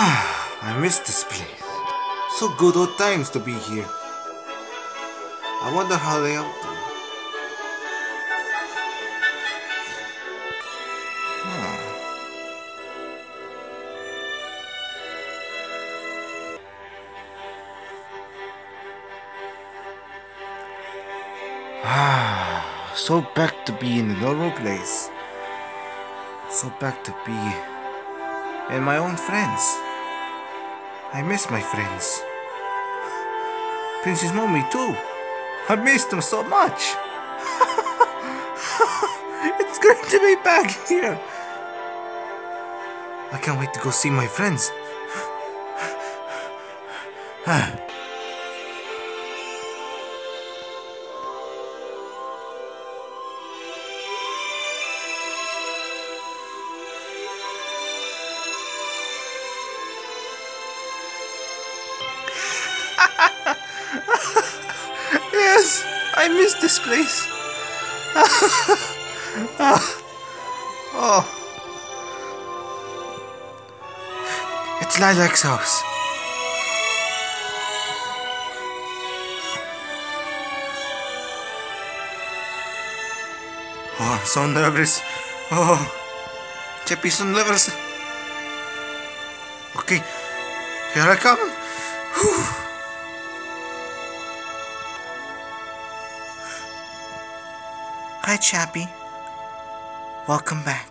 I miss this place. So good old times to be here. I wonder how they up to. So back to be in a normal place. So back to be and my own friends. I miss my friends. Princess Mommy too. I missed them so much. It's great to be back here. I can't wait to go see my friends. Yes, I miss this place. Oh, it's Lilac's house. Oh, I'm so nervous. Oh, Chippy's so nervous. Okay, here I come. Whew. Hi, Chappy. Welcome back.